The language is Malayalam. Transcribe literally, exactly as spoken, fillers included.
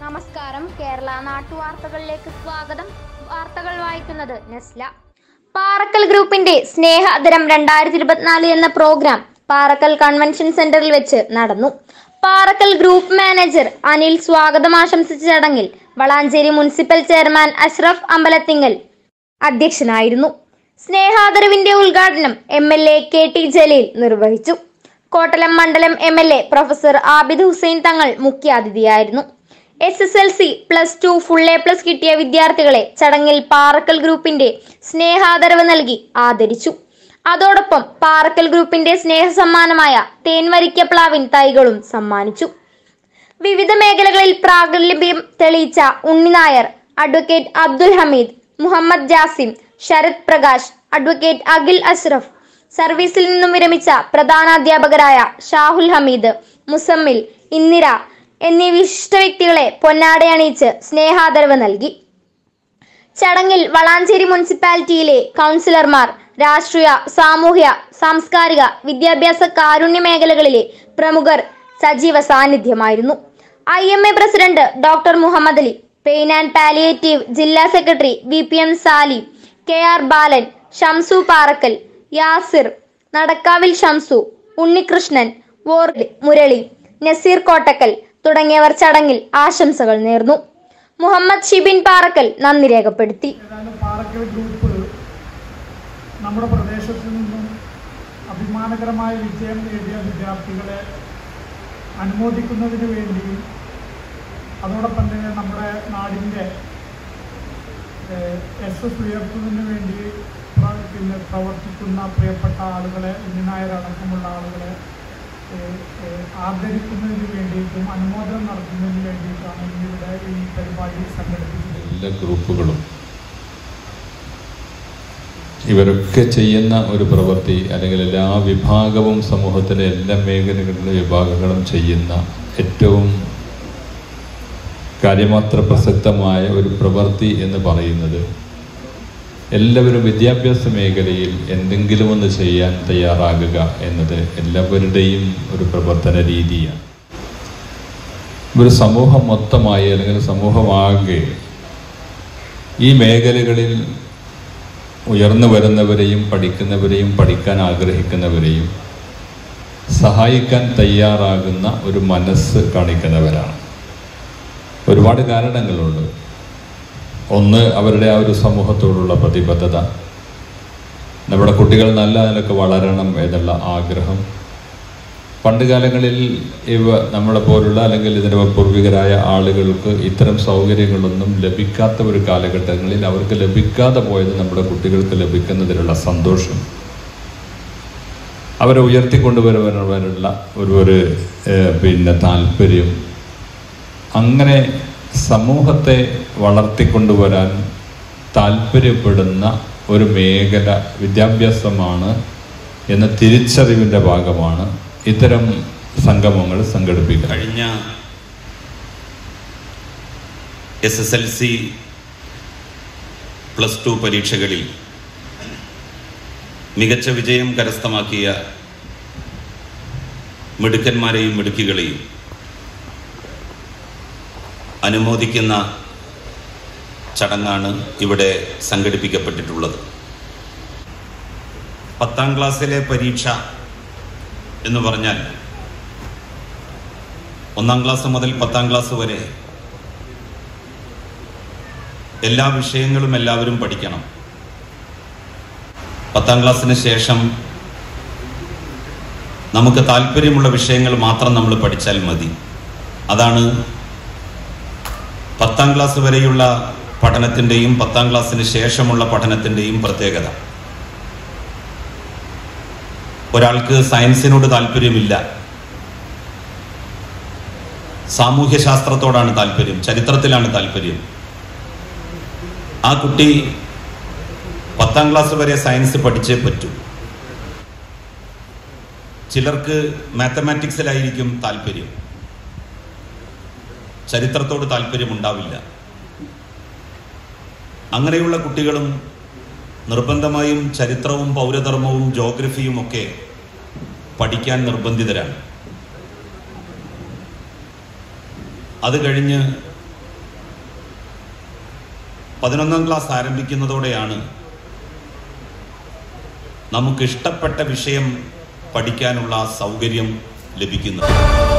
നമസ്കാരം. കേരള നാട്ടുവാർത്തകളിലേക്ക് സ്വാഗതം. വാർത്തകൾ വായിക്കുന്നത് നസ്ല. പാറക്കൽ ഗ്രൂപ്പിന്റെ സ്നേഹാദരം രണ്ടായിരത്തി ഇരുപത്തിനാല് എന്ന പ്രോഗ്രാം പാറക്കൽ കൺവെൻഷൻ സെന്ററിൽ വെച്ച് നടന്നു. പാറക്കൽ ഗ്രൂപ്പ് മാനേജർ അനിൽ സ്വാഗതം ആശംസിച്ച ചടങ്ങിൽ വളാഞ്ചേരി മുനിസിപ്പൽ ചെയർമാൻ അഷ്റഫ് അമ്പലത്തിങ്ങൽ അധ്യക്ഷനായിരുന്നു. സ്നേഹാദരവിന്റെ ഉദ്ഘാടനം M L A K T Jaleel നിർവഹിച്ചു. കോട്ടലം മണ്ഡലം M L A professor Abid Hussain Thangal മുഖ്യാതിഥിയായിരുന്നു. S S L C plus two full A plus കിട്ടിയ വിദ്യാർത്ഥികളെ ചടങ്ങിൽ പാറക്കൽ ഗ്രൂപ്പിന്റെ സ്നേഹാദരവ് നൽകി ആദരിച്ചു. അതോടൊപ്പം പാറക്കൽ ഗ്രൂപ്പിന്റെ സ്നേഹസമ്മാനമായ തേൻവരിക്ക പ്ലാവിൻ തൈകളും സമ്മാനിച്ചു. വിവിധ മേഖലകളിൽ പ്രാഗൽഭ്യം തെളിയിച്ച ഉണ്ണിനായർ, അഡ്വക്കേറ്റ് അബ്ദുൽ ഹമീദ്, മുഹമ്മദ് ജാസിം, ശരത് പ്രകാശ്, അഡ്വക്കേറ്റ് അഖിൽ അഷ്റഫ്, സർവീസിൽ നിന്നും വിരമിച്ച പ്രധാനാധ്യാപകരായ ഷാഹുൽ ഹമീദ്, മുസമ്മിൽ, ഇന്ദിര എന്നീ വിശിഷ്ട വ്യക്തികളെ പൊന്നാടയണിയിച്ച് സ്നേഹാദരവ് നൽകി. ചടങ്ങിൽ വളാഞ്ചേരി മുനിസിപ്പാലിറ്റിയിലെ കൗൺസിലർമാർ, രാഷ്ട്രീയ, സാമൂഹ്യ, സാംസ്കാരിക, വിദ്യാഭ്യാസ, കാരുണ്യ മേഖലകളിലെ പ്രമുഖർ സജീവ സാന്നിധ്യമായിരുന്നു. I M A president doctor Muhammad Ali, pain and palliative ജില്ലാ secretary V P M Sali, K R Balan, Shamsu Parakkal, Yasir, നടക്കാവിൽ ഷംസു, ഉണ്ണികൃഷ്ണൻ, വോർഡ് മുരളി, നസീർ കോട്ടക്കൽ തുടങ്ങിയവർ ചടങ്ങിൽ ആശംസകൾ നേർന്നു. മുഹമ്മദ് ഷിബിൻ പാറക്കൽ നന്ദി രേഖപ്പെടുത്തി. പാറക്കൽ ഗ്രൂപ്പ് നമ്മുടെ പ്രദേശത്തു നിന്നും അഭിമാനകരമായ വിജയം നേടിയ വിദ്യാർത്ഥികളെ അനുമോദിക്കുന്നതിന് വേണ്ടി, അതോടൊപ്പം തന്നെ നമ്മുടെ നാടിൻ്റെ എസ് എസ് ഉയർത്തുന്നതിന് വേണ്ടി പിന്നെ പ്രവർത്തിക്കുന്ന പ്രിയപ്പെട്ട ആളുകളെ, ഉണ്ണിനായരടക്കമുള്ള ആളുകളെ ആദരിക്കുന്നതിന് വേണ്ടിയിട്ടും അനുമോദനം നടത്തുന്നതിന് വേണ്ടിയിട്ടാണ് ഇവിടെ ഈ പരിപാടി സംഘടിപ്പിക്കുന്നത്. എല്ലാ ഗ്രൂപ്പുകളും ഇവരൊക്കെ ചെയ്യുന്ന ഒരു പ്രവൃത്തി, അല്ലെങ്കിൽ എല്ലാ വിഭാഗവും സമൂഹത്തിലെ എല്ലാ മേഖലകളിലെ വിഭാഗങ്ങളും ചെയ്യുന്ന ഏറ്റവും കാര്യമാത്ര പ്രസക്തമായ ഒരു പ്രവൃത്തി എന്ന് പറയുന്നത് എല്ലാവരും വിദ്യാഭ്യാസ മേഖലയിൽ എന്തെങ്കിലും ഒന്ന് ചെയ്യാൻ തയ്യാറാകുക എന്നത് എല്ലാവരുടെയും ഒരു പ്രവർത്തന രീതിയാണ്. ഒരു സമൂഹം മൊത്തമായി അല്ലെങ്കിൽ സമൂഹമാകെ ഈ മേഖലകളിൽ ഉയർന്നു വരുന്നവരെയും പഠിക്കുന്നവരെയും പഠിക്കാൻ ആഗ്രഹിക്കുന്നവരെയും സഹായിക്കാൻ തയ്യാറാകുന്ന ഒരു മനസ്സ് കാണിക്കുന്നവരാണ്. ഒരുപാട് കാരണങ്ങളുണ്ട്. ഒന്ന്, അവരുടെ ആ ഒരു സമൂഹത്തോടുള്ള പ്രതിബദ്ധത, നമ്മുടെ കുട്ടികൾ നല്ല നിലക്ക് വളരണം എന്നുള്ള ആഗ്രഹം. പണ്ട് കാലങ്ങളിൽ ഇവ നമ്മളെ പോലുള്ള അല്ലെങ്കിൽ ഇതിൻ്റെ പൂർവികരായ ആളുകൾക്ക് ഇത്തരം സൗകര്യങ്ങളൊന്നും ലഭിക്കാത്ത ഒരു കാലഘട്ടങ്ങളിൽ അവർക്ക് ലഭിക്കാതെ പോയത് നമ്മുടെ കുട്ടികൾക്ക് ലഭിക്കുന്നതിലുള്ള സന്തോഷം, അവരെ ഉയർത്തിക്കൊണ്ടുവരുവാനുള്ള ഒരു ഒരു പിന്നെ താല്പര്യം, അങ്ങനെ സമൂഹത്തെ വളർത്തിക്കൊണ്ടുവരാൻ താല്പര്യപ്പെടുന്ന ഒരു മേഖല വിദ്യാഭ്യാസമാണ് എന്ന തിരിച്ചറിവിൻ്റെ ഭാഗമാണ് ഇത്തരം സംഗമങ്ങൾ സംഘടിപ്പിക്കുക. കഴിഞ്ഞ S S L C plus two പരീക്ഷകളിൽ മികച്ച വിജയം കരസ്ഥമാക്കിയ മിടുക്കന്മാരെയും മിടുക്കികളെയും അനുമോദിക്കുന്ന ചടങ്ങാണ് ഇവിടെ സംഘടിപ്പിക്കപ്പെട്ടിട്ടുള്ളത്. പത്താം ക്ലാസ്സിലെ പരീക്ഷ എന്ന് പറഞ്ഞാൽ ഒന്നാം ക്ലാസ് മുതൽ പത്താം ക്ലാസ് വരെ എല്ലാ വിഷയങ്ങളും എല്ലാവരും പഠിക്കണം. പത്താം ക്ലാസ്സിന് ശേഷം നമുക്ക് താല്പര്യമുള്ള വിഷയങ്ങൾ മാത്രം നമ്മൾ പഠിച്ചാൽ മതി. അതാണ് പത്താം ക്ലാസ് വരെയുള്ള പഠനത്തിൻ്റെയും പത്താം ക്ലാസ്സിന് ശേഷമുള്ള പഠനത്തിൻ്റെയും പ്രത്യേകത. ഒരാൾക്ക് സയൻസിനോട് താല്പര്യമില്ല, സാമൂഹ്യശാസ്ത്രത്തോടാണ് താല്പര്യം, ചരിത്രത്തിലാണ് താല്പര്യം. ആ കുട്ടി പത്താം ക്ലാസ് വരെ സയൻസ് പഠിച്ചേ പറ്റൂ. ചിലർക്ക് മാത്തമാറ്റിക്സിലായിരിക്കും താല്പര്യം, ചരിത്രത്തോട് താല്പര്യമുണ്ടാവില്ല. അങ്ങനെയുള്ള കുട്ടികളും നിർബന്ധമായും ചരിത്രവും പൗരധർമ്മവും ജോഗ്രഫിയും ഒക്കെ പഠിക്കാൻ നിർബന്ധിതരാണ്. അത് കഴിഞ്ഞ് പതിനൊന്നാം ക്ലാസ് ആരംഭിക്കുന്നതോടെയാണ് നമുക്ക് ഇഷ്ടപ്പെട്ട വിഷയം പഠിക്കാനുള്ള സൗകര്യം ലഭിക്കുന്നത്.